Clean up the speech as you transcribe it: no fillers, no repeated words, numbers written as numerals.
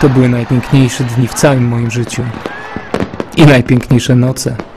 To były najpiękniejsze dni w całym moim życiu. I najpiękniejsze noce.